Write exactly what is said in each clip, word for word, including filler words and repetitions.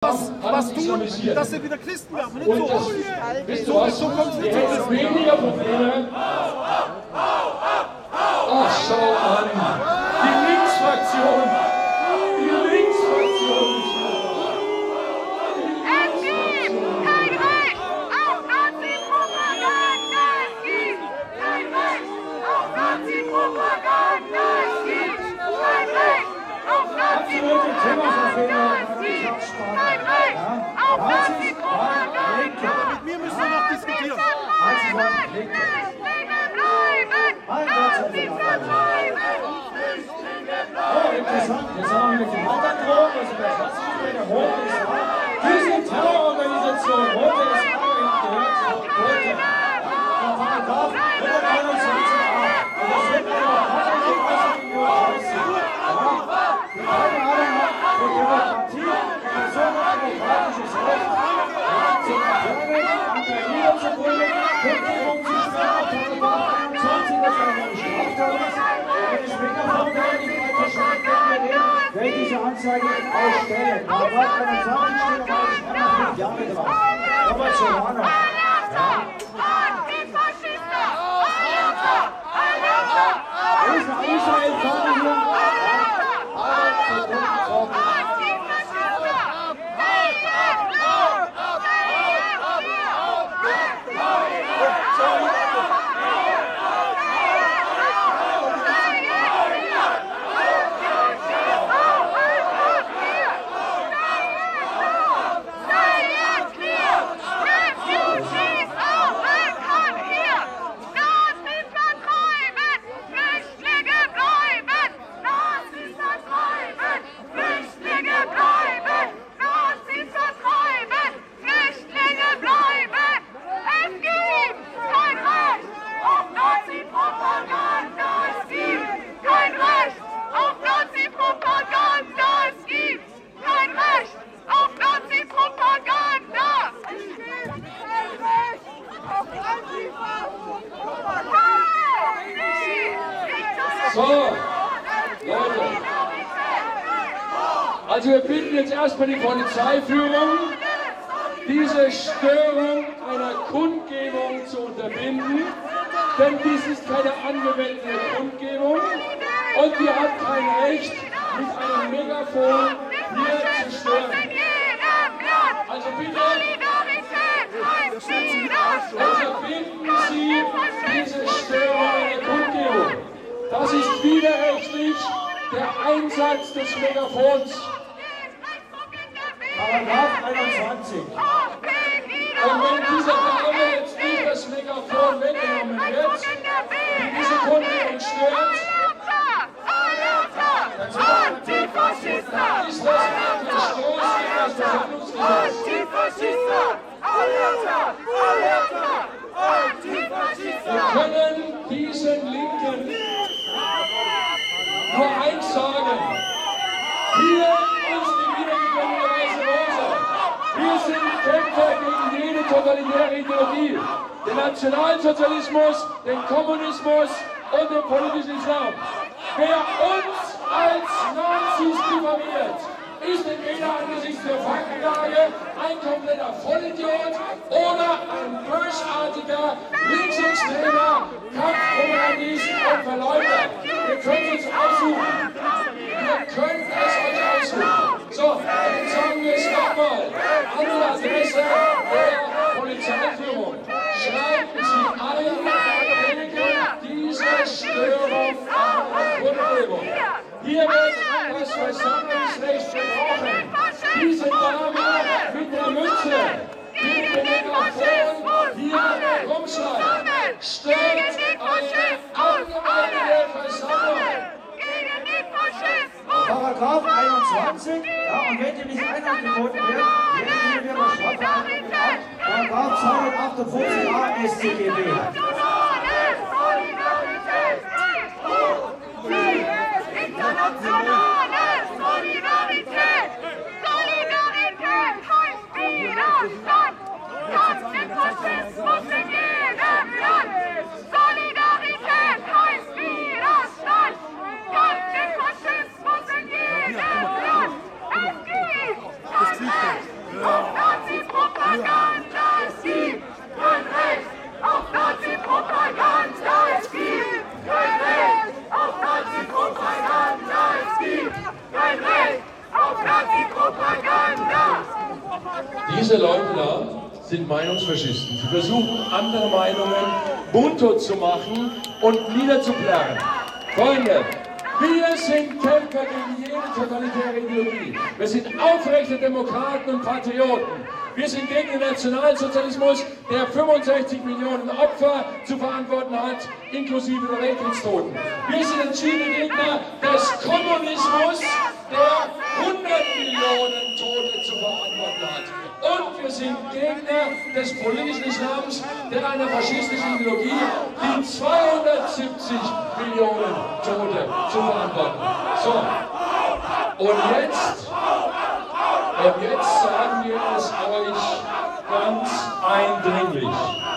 was, was tun, dass sie wieder Christen werden. Nicht so. Wisst ihr was? So kommt es nicht Ihr hättet weniger Probleme. Ach, schau an. Die Linksfraktion. Die Linksfraktion. Es gibt kein Recht auf Nazi-Propaganda. Es gibt kein Recht auf Nazi-Propaganda. Es gibt kein Recht auf Nazi-Propaganda. Es gibt kein Recht auf Nazi-Propaganda. Mit mir müssen wir noch diskutieren. Oh, interessant. Jetzt haben wir mit dem Watterdrohung, also der Staatssekretär Rote S A, diese Terrororganisation Rote S A gehört heute. Der Paragraph hunderteinundzwanzig a. Und das wird eine Partei, was in New aussieht. Die keine Ahnung hat von Demokratie, persönlich-demokratisches Recht, zu verfolgen, an der Niederzugründen, Kundgebung zu sperren, Paragraph einundzwanzig, das ist eine Straftat ist. Wenn es Megafon wäre, die Freiverschwörung können wir nehmen, werde diese Anzeige ausstellen. Paragraph einundzwanzig steht aber nicht mehr nach fünf Jahre drauf. Robert Solano. Wo ist eine Israel-Fahne hier? So, Leute, also wir bitten jetzt erstmal die Polizeiführung, diese Störung einer Kundgebung zu unterbinden, denn dies ist keine angemeldete Kundgebung und ihr habt kein Recht, mit einem Megafon hier zu stören. Also bitte, unterbinden Sie diese Störung einer Kundgebung. Das ist widerrechtlich der Einsatz des Megafons. Paragraph einundzwanzig. Und wenn dieser Dame jetzt nicht das Megafon weggenommen wird, die diese Kundgebung stört, dann ist das ein Verstoß gegen das Versammlungsgesetz. Wir können diesen Linken nur eins sagen. Hier ist die wiedergekommene Weiße Rose. Wir sind Kämpfer gegen jede totalitäre Ideologie. Den Nationalsozialismus, den Kommunismus und den politischen Islam. Wer uns als Nazis diffamiert, ist entweder angesichts der Faktenlage ein kompletter Vollidiot oder ein bösartiger, linksextremer Kampfpropagandist und Verleumder. Ihr könnt uns aussuchen. Ihr könnt es euch aussuchen. So, jetzt sagen wir es nochmal. An die Adresse der Polizeiführung. Schreiben Sie ein gegen diese Störung einer Kundgebung. Hier wird das Versammlungsrecht gebrochen. Diese Dame mit der Mütze, mit dem Megafon hier rumschreit, stört eine angemeldete Versammlung. Paragraph einundzwanzig, ja, und wenn die nicht einhalten wird, werden wir mal Strafverhandlungen ab. Paragraph zweihundertachtundfünfzig a S t G B. Internationale Solidarität! Solidarität heißt Widerstand! Kampf den Faschismus in jedem Land! Solidarität heißt Widerstand! Kampf den Faschismus in jedem Land! Es gibt kein Recht auf Nazi-Propaganda, es gibt kein Recht auf Nazi-Propaganda, es gibt kein Recht auf Nazi-Propaganda, es gibt kein Recht auf Nazi-Propaganda. Diese Leute da sind Meinungsfaschisten. Sie versuchen, andere Meinungen mundtot zu machen und niederzuplärren. Freunde, wir sind Kämpfer gegen jede totalitäre Ideologie. Wir sind aufrechte Demokraten und Patrioten. Wir sind gegen den Nationalsozialismus, der fünfundsechzig Millionen Opfer zu verantworten hat, inklusive der Weltkriegstoten. Wir sind entschiedene Gegner des Kommunismus, der hundert Millionen Tote zu verantworten hat. Und wir sind Gegner des politischen Islams, der einer faschistischen Ideologie die zweihundertsiebzig Millionen Tote zu verantworten hat. So, und jetzt, und jetzt sagen wir es euch ganz eindringlich.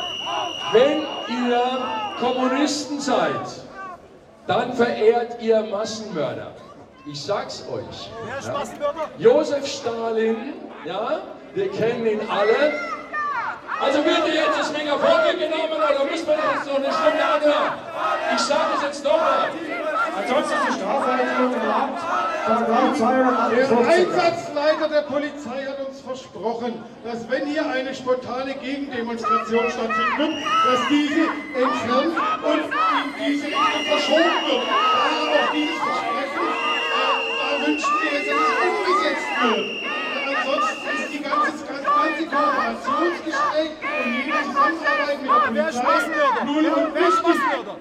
Wenn ihr Kommunisten seid, dann verehrt ihr Massenmörder. Ich sag's euch. Wer ist Ja? Massenmörder? Josef Stalin, ja, wir kennen ihn alle. Also wird dir jetzt das Megafon genommen oder müssen wir jetzt noch eine Stunde anhören? Ich sage es jetzt nochmal. Ansonsten ist die Strafverletzung im Land, Paragraph Der zweihundertachtundfünfzig. Einsatzleiter der Polizei hat uns versprochen, dass wenn hier eine spontane Gegendemonstration stattfindet, dass diese entfernt und in diese Richtung verschoben wird. Da auch dieses Versprechen, äh, da wünschen wir jetzt, dass es umgesetzt wird. Ja, ansonsten ist die ganze, das ganze Kooperationsgespräch und jede Zusammenarbeit mit der Wer ist Polizei Massenmörder? null und Wer ist wichtig. Massenmörder?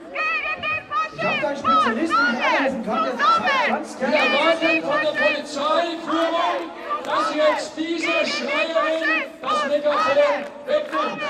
Ich habe da einen Spezialisten, der helfen kann, der sagt ganz Wir gerne. erwarten von der Polizeiführung, dass jetzt diese Schreierin das Megafon wegnimmt.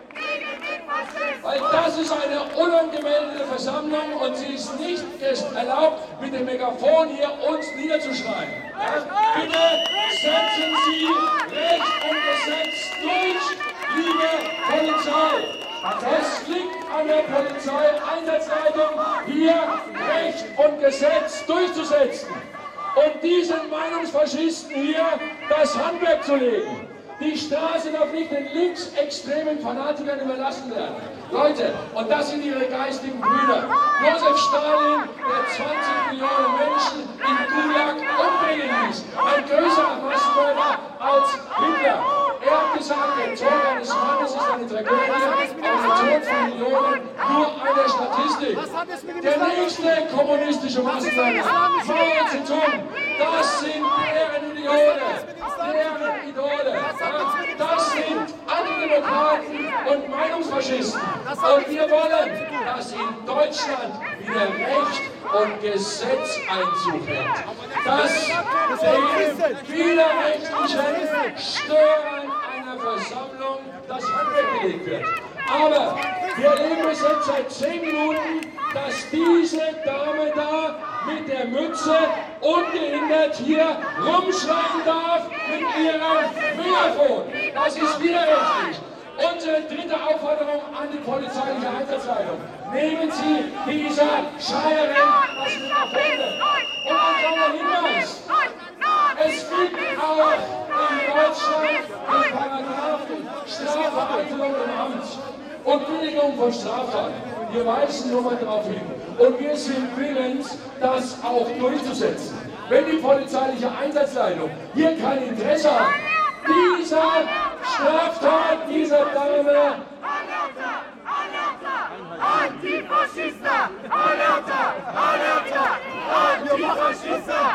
Weil das ist eine unangemeldete Versammlung und sie ist nicht erlaubt, mit dem Megafon hier uns niederzuschreien. Ja? Bitte setzen Sie Recht und Gesetz durch, liebe Polizei. Es liegt an der Polizeieinsatzleitung, hier Recht und Gesetz durchzusetzen und diesen Meinungsfaschisten hier das Handwerk zu legen. Die Straße darf nicht den linksextremen Fanatikern überlassen werden. Leute, und das sind ihre geistigen Brüder. Josef Stalin, der zwanzig Millionen Menschen in Gulag umbringen ließ. Ein größerer Massenmörder als Hitler. Er hat gesagt, der Tod eines Mannes ist eine Tragödie, aber der Tod von Millionen nur eine Statistik. Der nächste kommunistische Massenmörder, Mao Zedong, das sind deren Idole, deren Idole. Das sind Antidemokraten und Meinungsfaschisten. Und wir wollen, dass in Deutschland wieder Recht und Gesetz Einzug hält. Dass dem widerrechtlichen Stören einer Versammlung das Handwerk gelegt wird. Aber wir erleben es jetzt seit zehn Minuten, dass diese Dame da mit der Mütze ungehindert hier rumschreien darf mit ihrem Megafon. Das ist widerrechtlich. Unsere dritte Aufforderung an die polizeiliche Einsatzleitung. Nehmen Sie dieser Schreierin das Megafon. Und ein kleiner Hinweis. Es gibt auch in Deutschland den Paragraphen Strafvereitelung im Amt und Billigung von Straftaten. Wir weisen nur mal darauf hin. Und wir sind willens, das auch durchzusetzen. Wenn die polizeiliche Einsatzleitung hier kein Interesse hat, dieser Straftat, dieser Dame, Antifaschista! Alerta! Alerta! Antifaschista!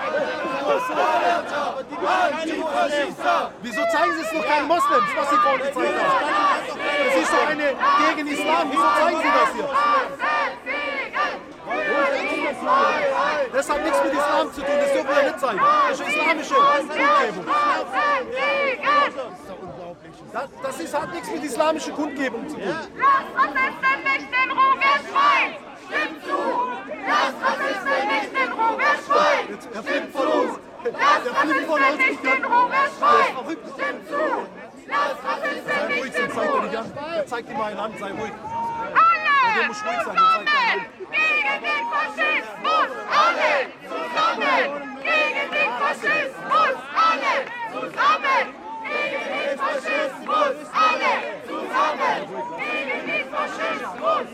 Antifaschista! Wieso zeigen Sie es noch keinen Moslems, was Sie vorhin gezeigt haben? Das ist doch eine gegen Islam. Wieso zeigen Sie das hier? Das hat nichts mit Islam zu tun, das dürfen wir nicht zeigen. Das ist islamische Kundgebung. Das, das ist, hat nichts mit islamischer Kundgebung zu tun. Lasst Rassisten nicht in Ruhe schreien! Stimmt zu! Lasst Rassisten nicht in Ruhe schreien! Er fliegt von uns. Lasst Er fliegt von Rassisten uns. nicht in Ruhe schreien! Stimmt zu! Lasst Rassisten Sei ruhig, nicht in sonst zeigt er Ruhe nicht an. Er zeigt ihm ein Land, sei ruhig. Alle Der muss ruhig sein, der zeigt keinen zusammen gegen den Faschismus! Alle zusammen gegen den Faschismus! Alle zusammen Faschismus! Alle zusammen gegen den Faschismus!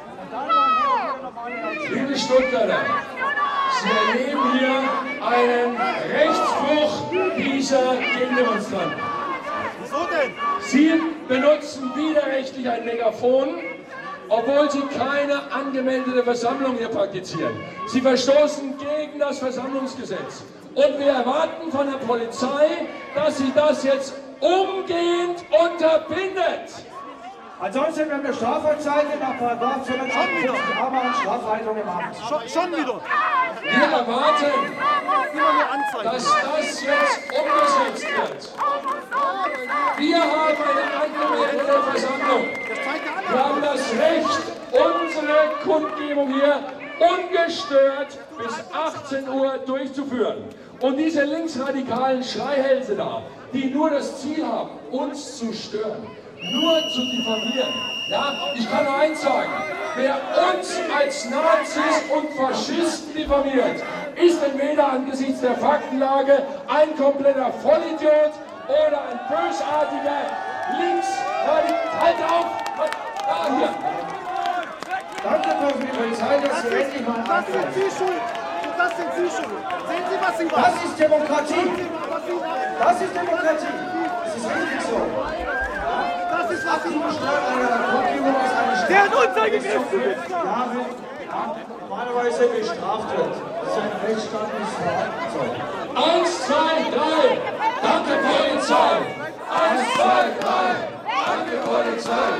Liebe Stuttgarter, Sie erleben hier einen Rechtsbruch dieser Gegendemonstranten. Wieso denn? Sie benutzen widerrechtlich ein Megafon, obwohl Sie keine angemeldete Versammlung hier praktizieren. Sie verstoßen gegen das Versammlungsgesetz. Und wir erwarten von der Polizei, dass sie das jetzt umgehend unterbindet. Ansonsten werden wir Strafanzeige nach Paragraph zweihundertachtundfünfzig a machen Strafhaltung im Amt. Schon, schon wieder. Wir erwarten, Immer nur Anzeigen. dass das jetzt umgesetzt wird. Wir haben eine angemeldete Versammlung. Das zeigt ja Wir alle. haben das Recht, unsere Kundgebung hier ungestört bis achtzehn Uhr durchzuführen. Und diese linksradikalen Schreihälse da, die nur das Ziel haben, uns zu stören, nur zu diffamieren. Ja, ich kann nur eins sagen, wer uns als Nazis und Faschisten diffamiert, ist entweder angesichts der Faktenlage ein kompletter Vollidiot oder ein bösartiger Linksradikal. Halt auf! Da, hier! Danke für die Polizei, dass Sie endlich mal Das sind angreifen. Sie schuld. Das sind Sie schuld. Sehen Sie, was Sie machen. Das ist Demokratie. Sehen Sie mal, was Sie machen. Das ist Demokratie. Das ist richtig so. Das ist, was Sie machen. Stört einer Kundgebung aus einer Stadt, Der hat uns angegriffen. Jahre ja, normalerweise bestraft wird. Das ist ein rechtsstaatliches Verhalten. Eins, zwei, drei! Danke, Polizei! Eins, zwei, drei! Danke, Polizei!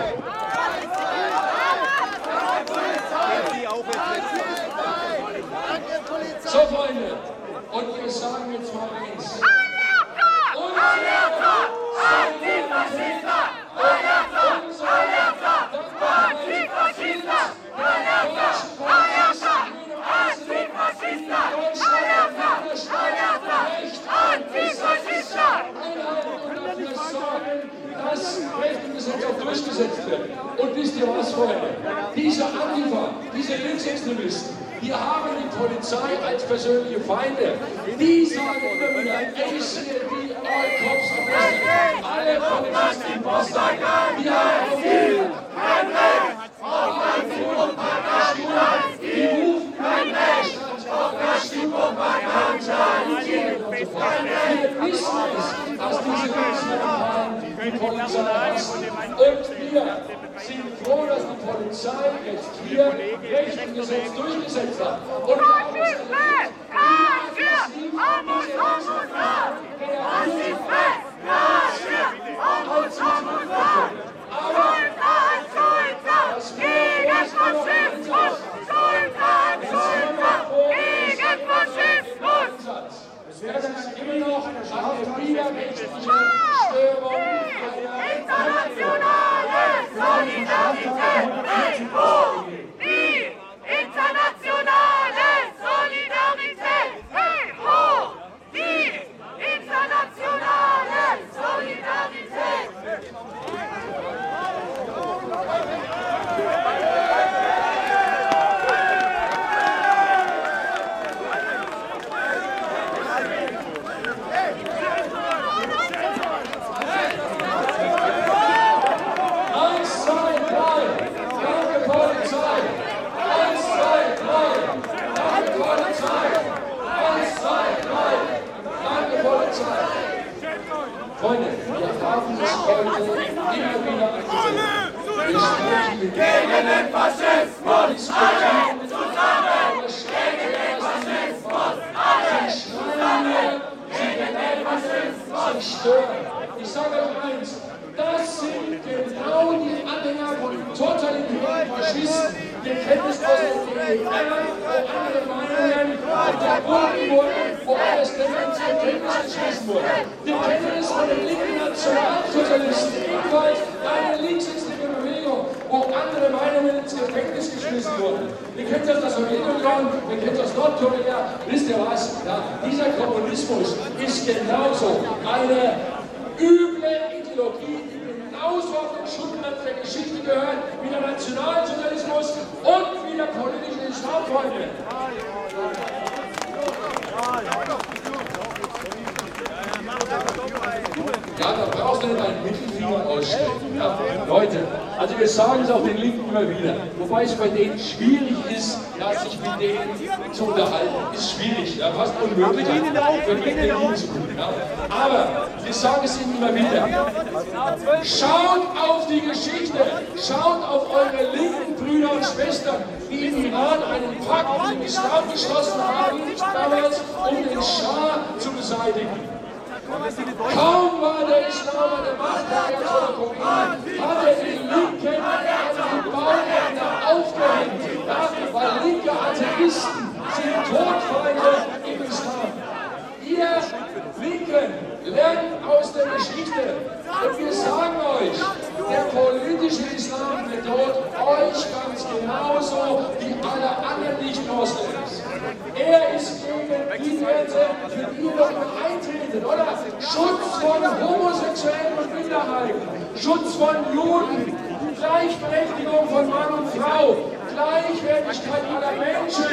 So, Freunde, und wir sagen jetzt mal eins. Dass Recht und Gesetz auch durchgesetzt wird. Und wisst ihr was, Freunde? Diese Antifa, diese Linksextremisten, die haben die Polizei als persönliche Feinde. Die sagen immer wieder, A C L D, all cops are busted. Alle Polizisten in Boston, die haben auf jeden die rufen kein Recht auf Bestimmung bei Wir wissen es, dass diese Linksradikalen die Polizei hassen. Und wir sind froh, dass die Polizei jetzt hier Recht und Gesetz durchgesetzt hat. Und wir haben es erlebt. Es wäre dann immer noch eine widerrechtliche Störung Internationale Solidarität! Wo? Wie? Internationale Solidarität! Hey, wo? Wie? Internationale Solidarität! Eins, zwei, drei, danke Polizei. Eins, zwei, drei, danke Polizei. Eins, zwei, drei, danke Polizei. Freunde, wir haben es heute immer wieder angesehen. Wir sprechen mit Gegen den Faschismus! Alle zusammen! Gegen den Faschismus! Alle zusammen! Gegen den Faschismus! Sie stören. Ich sage euch eins, das sind genau die Anhänger von totalitären Faschisten. Wir kennen es aus den D D R, wo andere Meinungen unterbunden wurden, wo alles Demenz zur Kenntnis geschmissen wurde. Wir kennen es von den linken Nationalsozialisten, ebenfalls eine linksextreme Bewegung, wo andere Meinungen ins Gefängnis geschmissen wurden. Wir kennen das aus der Sowjetunion, wir kennen das aus Nordkorea. Wisst ihr was? Ja, dieser Kommunismus ist genauso eine üble Ideologie, die genauso auf den Schultern der Geschichte gehört wie der Nationalsozialismus und wie der politische Islam, Freunde. Ja, da brauchst du nicht einen Mittelfinger ausstrecken. Ja, Leute, also wir sagen es auch den Linken immer wieder, wobei es bei denen schwierig ist, ja, sich mit denen zu unterhalten. Ist schwierig, ja, fast unmöglich, für die Linken zu tun. Ja. Aber wir sagen es ihnen immer wieder. Schaut auf die Geschichte, schaut auf eure linken Brüder und Schwestern, die im Iran einen Pakt mit dem Islam geschlossen haben, damals, um den Schah zu beseitigen. Kaum war der Islam an der Macht der Khomeini, hat er die Linken an die Bauländer aufgehängt, ja, weil linke Atheisten sind Todfeinde im Islam. Ihr Linken lernt aus der Geschichte und wir sagen euch, der politische Islam bedroht euch ganz genauso wie alle anderen Nicht-Moslems. Er ist gegen die Werte, für die ihr doch eintreten, oder? Schutz von Homosexuellen und Minderheiten, Schutz von Juden, Gleichberechtigung von Mann und Frau, Gleichwertigkeit aller Menschen.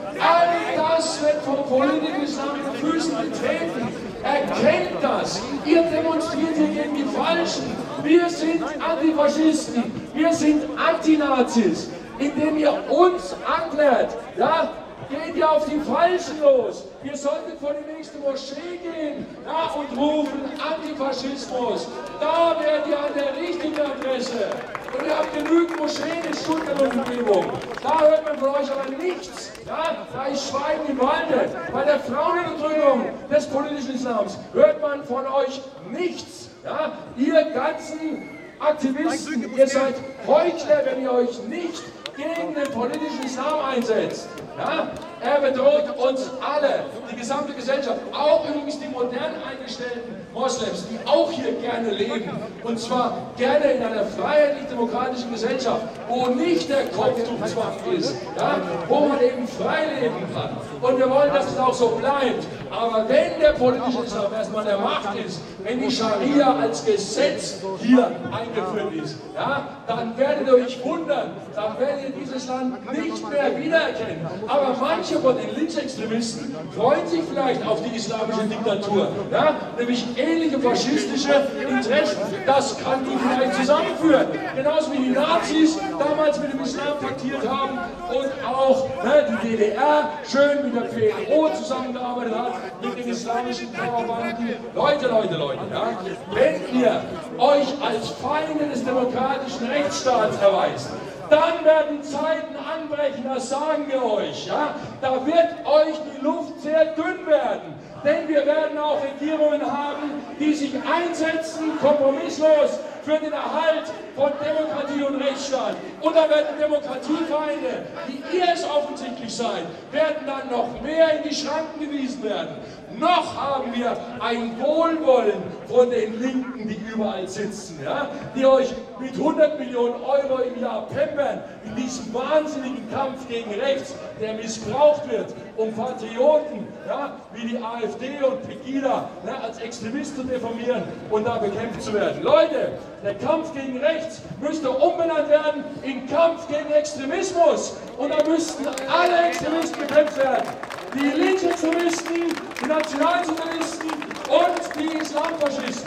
All das wird vom politischen Islam mit Füßen getreten. Erkennt das. Ihr demonstriert hier gegen die Falschen. Wir sind Antifaschisten. Wir sind Antinazis. Indem ihr uns anklärt, ja, geht ihr auf die Falschen los. Wir sollten vor die nächste Moschee gehen, ja, und rufen Antifaschismus. Da werdet ihr an der richtigen Adresse. Und ihr habt genügend Moscheen in Stuttgart und Umgebung. Da hört man von euch aber nichts. Ja, da ist Schweigen im Walde. Bei der Frauenunterdrückung des politischen Islams hört man von euch nichts. Ja, ihr ganzen Aktivisten, ihr seid Heuchler, wenn ihr euch nicht gegen den politischen Islam einsetzt. Ja? Er bedroht uns alle, die gesamte Gesellschaft, auch übrigens die modern eingestellten Moslems, die auch hier gerne leben. Und zwar gerne in einer freiheitlich-demokratischen Gesellschaft, wo nicht der Kopftuchzwang ist, ja? Wo man eben frei leben kann. Und wir wollen, dass es auch so bleibt. Aber wenn der politische Islam erstmal an der Macht ist, wenn die Scharia als Gesetz hier eingeführt ist, ja, dann werdet ihr euch wundern, dann werdet ihr dieses Land nicht mehr wiedererkennen. Aber manche von den Linksextremisten freuen sich vielleicht auf die islamische Diktatur, ja, nämlich ähnliche faschistische Interessen. Das kann die vielleicht zusammenführen. Genauso wie die Nazis damals mit dem Islam paktiert haben und auch ne, die D D R schön mit der P L O zusammengearbeitet hat, mit den islamischen Terrorbanden. Leute, Leute, Leute, ja, wenn ihr euch als Feinde des demokratischen Rechtsstaats erweist, dann werden Zeiten anbrechen, das sagen wir euch. Ja? Da wird euch die Luft sehr dünn werden. Denn wir werden auch Regierungen haben, die sich einsetzen, kompromisslos, für den Erhalt von Demokratie und Rechtsstaat. Und da werden Demokratiefeinde, die ihr es offensichtlich seid, werden dann noch mehr in die Schranken gewiesen werden. Noch haben wir ein Wohlwollen von den Linken, die überall sitzen, ja? Die euch mit hundert Millionen Euro im Jahr pampern in diesem wahnsinnigen Kampf gegen rechts, der missbraucht wird, um Patrioten, ja, wie die AfD und Pegida, ne, als Extremisten zu diffamieren und da bekämpft zu werden. Leute, der Kampf gegen rechts müsste umbenannt werden in Kampf gegen Extremismus. Und da müssten alle Extremisten bekämpft werden. Die Linksextremisten, die Nationalsozialisten und die Islamfaschisten.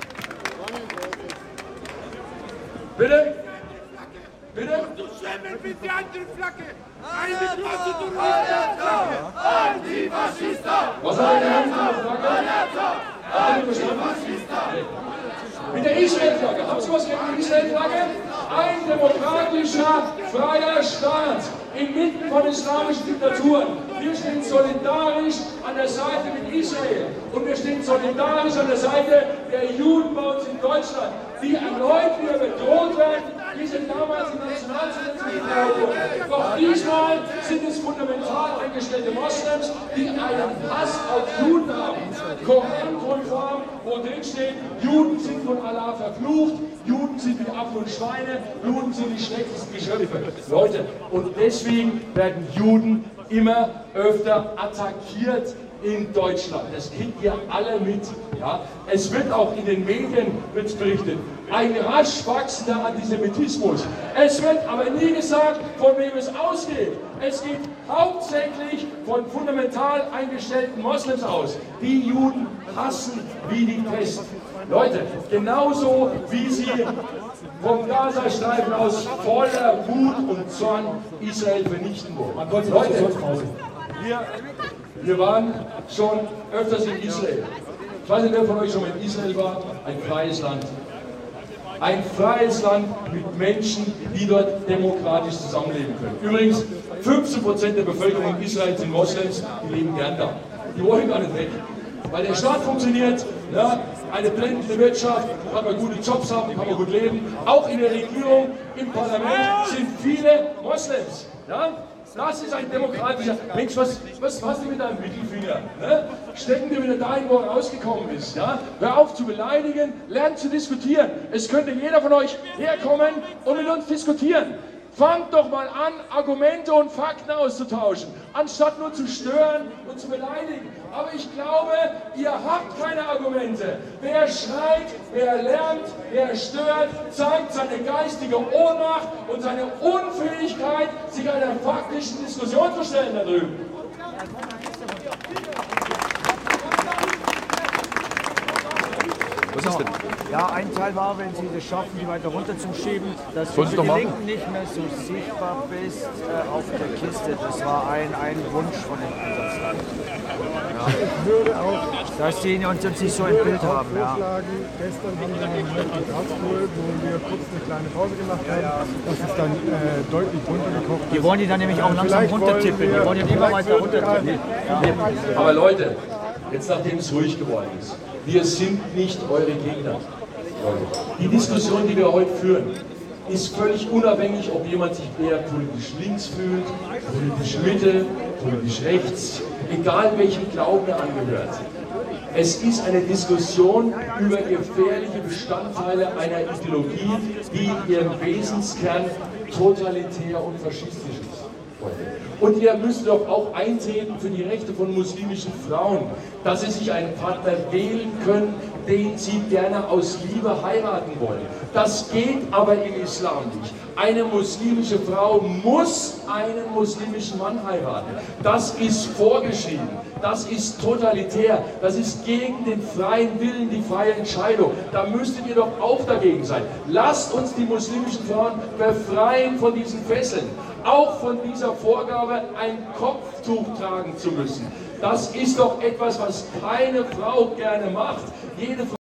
Bitte? Bitte? Du Schwemmel mit die Antiflagge! Eine große Durchschnitt! Antifaschista! Was hat er denn Antifaschista! Mit der Israel-Flagge. Haben Sie was gegen die Israel-Flagge? Ein demokratischer, freier Staat inmitten von islamischen Diktaturen. Wir stehen solidarisch an der Seite mit Israel. Und wir stehen solidarisch an der Seite der Juden bei uns in Deutschland, die erneut wieder bedroht werden, wie sie damals im Nationalsozialismus bedroht wurden. Doch diesmal sind es fundamental eingestellte Moslems, die einen Hass auf Juden haben. Korankonform, wo drin steht, Juden sind von Allah verflucht, Juden sind wie Affen und Schweine, Juden sind die schlechtesten Geschöpfe. Leute, und deswegen werden Juden immer öfter attackiert in Deutschland. Das kriegt ihr alle mit. Ja? Es wird auch in den Medien wird's berichtet. Ein rasch wachsender Antisemitismus. Es wird aber nie gesagt, von wem es ausgeht. Es geht hauptsächlich von fundamental eingestellten Moslems aus. Die Juden hassen wie die Pest. Leute, genauso wie sie vom Gazastreifen aus voller Wut und Zorn Israel vernichten wollen. Leute, wir, wir waren schon öfters in Israel. Ich weiß nicht, wer von euch schon mal in Israel war. Ein freies Land. Ein freies Land mit Menschen, die dort demokratisch zusammenleben können. Übrigens, fünfzehn Prozent der Bevölkerung in Israel sind Moslems, die leben gern da. Die wollen gar nicht weg. Weil der Staat funktioniert, ja, eine blendende Wirtschaft, kann man gute Jobs haben, kann man gut leben. Auch in der Regierung, im Parlament sind viele Moslems. Ja? Das ist ein demokratischer... Mensch, was, was machst du mit deinem Mittelfinger? Ne? Stecken dir wieder dahin, wo er rausgekommen ist. Ja? Hör auf zu beleidigen, lernt zu diskutieren. Es könnte jeder von euch herkommen und mit uns diskutieren. Fangt doch mal an, Argumente und Fakten auszutauschen, anstatt nur zu stören und zu beleidigen. Aber ich glaube, ihr habt keine Argumente. Wer schreit, wer lärmt, wer stört, zeigt seine geistige Ohnmacht und seine Unfähigkeit, sich einer faktischen Diskussion zu stellen da drüben. Was ist denn? Ja, ein Teil war, wenn Sie es schaffen, die weiter runter zu schieben, dass du Sollen Sie für doch die machen? Linken nicht mehr so sichtbar bist äh, auf der Kiste. Das war ein, ein Wunsch von den Einsatzleitern. Ja. Ich würde auch Dass die uns uns nicht so ein Bild haben. Ja. vorschlagen, gestern haben wir einen Moment Karlsruhe, wo wir kurz eine kleine Pause gemacht haben. Das ist dann äh, deutlich runtergekocht. Die wollen die dann nämlich auch langsam runtertippen. Die wollen die immer weiter runtertippen. Ja. Aber Leute, jetzt nachdem es ruhig geworden ist, wir sind nicht eure Gegner. Die Diskussion, die wir heute führen, ist völlig unabhängig, ob jemand sich eher politisch links fühlt, politisch Mitte, politisch rechts, egal welchem Glauben er angehört. Es ist eine Diskussion über gefährliche Bestandteile einer Ideologie, die in ihrem Wesenskern totalitär und faschistisch ist. Und ihr müsst doch auch eintreten für die Rechte von muslimischen Frauen, dass sie sich einen Partner wählen können, den sie gerne aus Liebe heiraten wollen. Das geht aber im Islam nicht. Eine muslimische Frau muss einen muslimischen Mann heiraten. Das ist vorgeschrieben. Das ist totalitär. Das ist gegen den freien Willen, die freie Entscheidung. Da müsstet ihr doch auch dagegen sein. Lasst uns die muslimischen Frauen befreien von diesen Fesseln. Auch von dieser Vorgabe, ein Kopftuch tragen zu müssen. Das ist doch etwas, was keine Frau gerne macht. Jede Frau